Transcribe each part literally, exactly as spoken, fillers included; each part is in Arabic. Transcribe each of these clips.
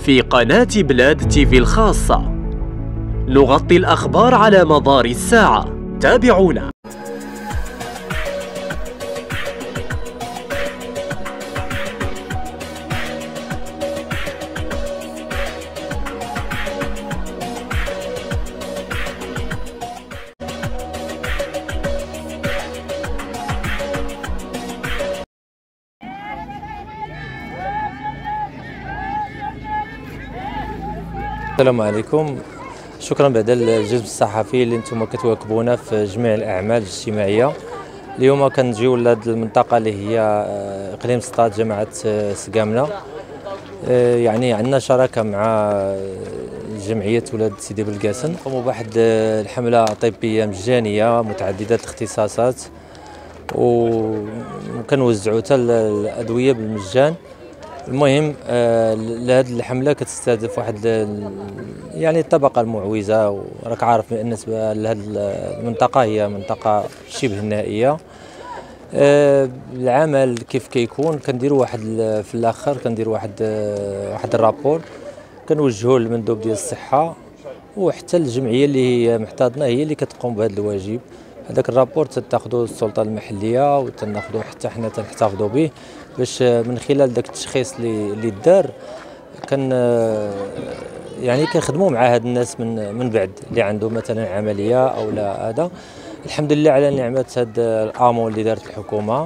في قناة بلاد تيفي الخاصة، نغطي الأخبار على مدار الساعة. تابعونا. السلام عليكم. شكرا بعد الجزء الصحفي اللي انتم كتواكبونا في جميع الاعمال الاجتماعيه. اليوم كنجيو لهذه المنطقه اللي هي اقليم سطات جماعه سقامنا. يعني عندنا شراكه مع جمعيه ولاد سيدي بلقاسم، نقوموا بواحد الحمله طبيه مجانيه متعدده الاختصاصات، وكنوزعوا حتى الادويه بالمجان. المهم آه لهذه الحمله كتستهدف واحد يعني الطبقه المعوزه، وراك عارف بالنسبه لهذه المنطقه هي منطقه شبه نائيه. آه العمل كيف كيكون كنديروا واحد في الاخر كنديروا واحد آه واحد الرابور كنوجهوه للمندوب ديال الصحه، وحتى الجمعيه اللي هي محتضنه هي اللي كتقوم بهذا الواجب. هذاك الرابور تاخذوا السلطه المحليه وتناخذوا حتى حنا تنحتفظوا به، باش من خلال داك التشخيص اللي اللي دار كان يعني كنخدموا مع هاد الناس من من بعد اللي عنده مثلا عمليه او لا. هذا الحمد لله على نعمه هاد الامو اللي دارت الحكومه،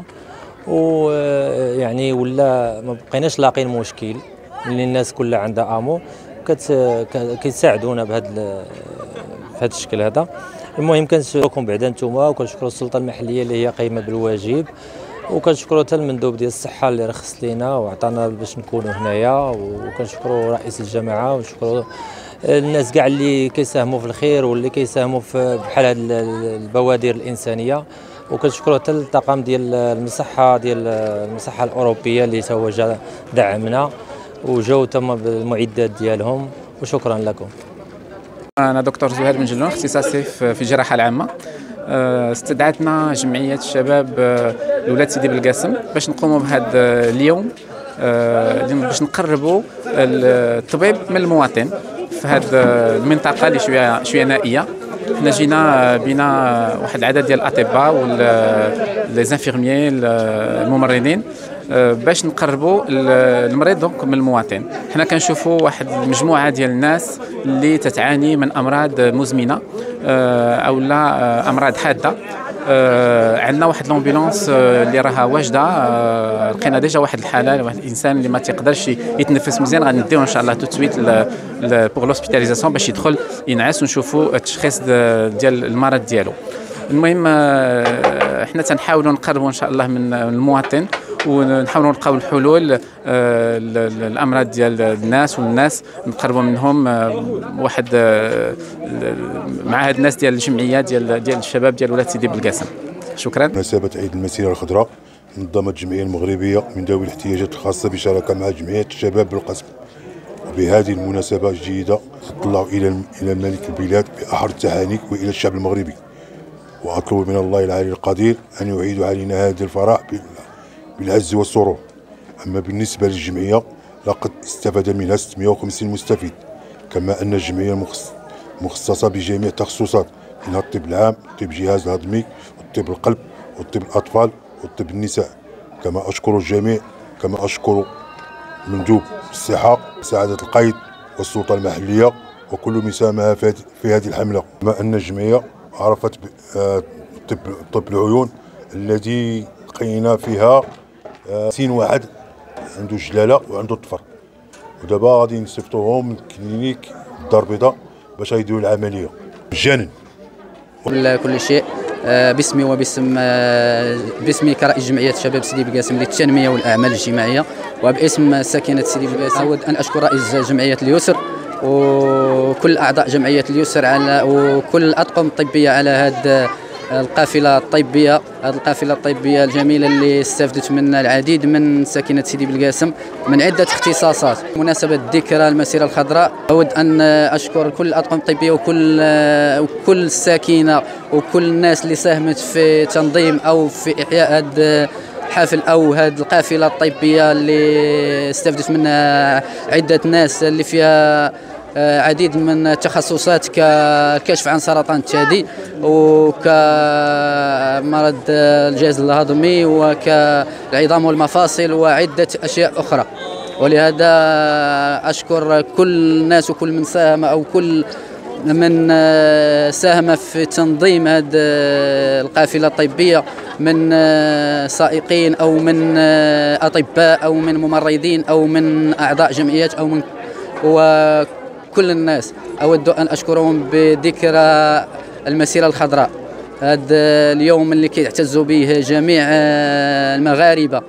ويعني ولا ما بقيناش لاقين مشكل، اللي الناس كلها عندها امو كيساعدونا بهذا بهذا الشكل هذا. المهم كنشكركم بعدا نتوما، وكنشكروا السلطه المحليه اللي هي قايمه بالواجب، وكنشكروا حتى المندوب ديال الصحه اللي رخص لينا وعطانا باش نكونوا هنايا، وكنشكروا رئيس الجماعه، ونشكروا الناس كاع اللي كيساهموا في الخير واللي كيساهموا في بحال هاد البوادر الانسانيه. وكنشكروا حتى الطاقم ديال المصحه ديال المصحه الاوروبيه اللي تو جا دعمنا وجاو تما بالمعدات ديالهم، وشكرا لكم. أنا دكتور زهير بن جلون، اختصاصي في الجراحة العامة. استدعتنا جمعية الشباب لولاد سيدي بلقاسم باش نقوموا بهذا اليوم، باش نقربوا الطبيب من المواطن في هذه المنطقة اللي شوية شوية نائية. حنا جينا بنا واحد العدد ديال الاطباء والزانفيرميي الممرضين باش نقربوا المريض دونك من المواطن. حنا كنشوفوا واحد المجموعه ديال الناس اللي تتعاني من امراض مزمنه او لا امراض حاده. عندنا واحد لومبيلونس اللي راها واجده، لقينا ديجا واحد الحاله، واحد الانسان اللي ما تيقدرش يتنفس مزيان، غنديوه ان شاء الله تو سويت بوغ لوسبيتاليزاسيون باش يدخل ينعس ونشوفوا التشخيص ديال المرض ديالو. المهم احنا تنحاولوا نقربوا ان شاء الله من المواطن، ونحاولوا نلقاو الحلول الامراض ديال الناس، والناس نقربوا منهم واحد مع هاد الناس ديال الجمعيه ديال ديال الشباب ديال ولاد سيدي بلقاسم. شكرا. مناسبه عيد المسيره الخضراء نظمت الجمعيه المغربيه من ذوي الاحتياجات الخاصه بشراكه مع جمعيه الشباب بالقسم. وبهذه المناسبه الجيده تطلع الى الى ملك البلاد باحر التهاني والى الشعب المغربي، واطلب من الله العلي القدير ان يعيد علينا هذا الفرح بالعز والسرور. اما بالنسبه للجمعيه لقد استفاد منها ستمائة وخمسين مستفيد، كما ان الجمعيه مخصصه بجميع التخصصات، منها الطب العام، الطب الجهاز الهضمي، والطب القلب، والطب الاطفال، والطب النساء. كما اشكر الجميع، كما اشكر مندوب الصحه، سعاده القائد والسلطه المحليه وكل من ساهم في هذه الحمله. كما ان الجمعيه عرفت طب طب العيون الذي لقينا فيها سين واحد عنده جلاله وعنده الطفر، ودابا غادي نصيفطوهم للكلينيك الدار البيضاء باش يديروا العمليه مجانا. كل شيء باسمي وباسم باسمي كرئيس جمعيه شباب سيدي بلقاسم للتنميه والاعمال الاجتماعيه، وباسم ساكنه سيدي بلقاسم اود ان اشكر رئيس جمعيه اليسر وكل اعضاء جمعيه اليسر على وكل الاطقم الطبيه على هذا القافله الطبيه هذه القافله الطبيه الجميله اللي استفدت منها العديد من ساكنه سيدي بلقاسم من عده اختصاصات. مناسبه ذكرى المسيره الخضراء اود ان اشكر كل الاطقم الطبيه وكل وكل الساكنه وكل الناس اللي ساهمت في تنظيم او في احياء هذه الحفل او هذه القافله الطبيه اللي استفدت منها عده ناس اللي فيها عديد من التخصصات ككشف عن سرطان الثدي وكمرض الجهاز الهضمي وكالعظام والمفاصل وعدة أشياء أخرى. ولهذا أشكر كل الناس وكل من ساهم أو كل من ساهم في تنظيم هذه القافلة الطبية من سائقين أو من أطباء أو من ممرضين أو من أعضاء جمعيات أو من و كل الناس. أود أن أشكرهم بذكرى المسيرة الخضراء، هذا اليوم اللي كيعتزوا به جميع المغاربة.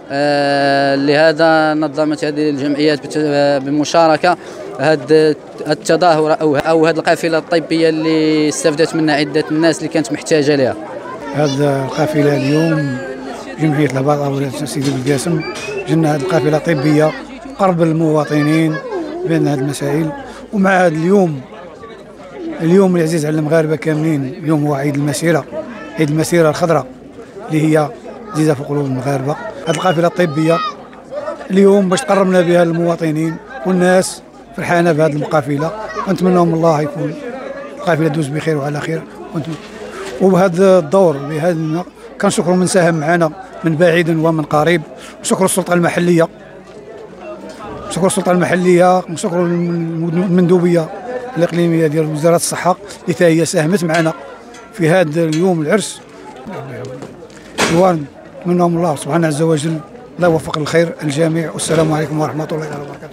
لهذا نظمت هذه الجمعيات بمشاركة هذا التظاهرة أو أو هذه القافلة الطبية اللي استفدت منها عدة الناس اللي كانت محتاجة لها. هذه القافلة اليوم جمعية الهباط أولاد سيدي بلقاسم جنة هذه القافلة الطبية قرب المواطنين بين هذه المسائل. ومع هذا اليوم اليوم العزيز على المغاربه كاملين، اليوم هو عيد المسيره، عيد المسيره الخضراء اللي هي عزيزه في قلوب المغاربه. هذه القافله الطبيه اليوم باش تقربنا بها المواطنين والناس فرحانه بهذه القافله، ونتمنى من الله يكون القافله تدوز بخير وعلى خير. وبهذا الدور بهذا كنشكروا من ساهم معنا من بعيد ومن قريب، وشكر السلطه المحليه نشكر السلطه المحليه، نشكر المندوبيه الاقليميه ديال وزاره الصحه اللي حتى هي ساهمت معنا في هذا اليوم العرس. ونتمنى من الله سبحانه عز وجل الله يوفق الخير الجميع، والسلام عليكم ورحمه الله وبركاته.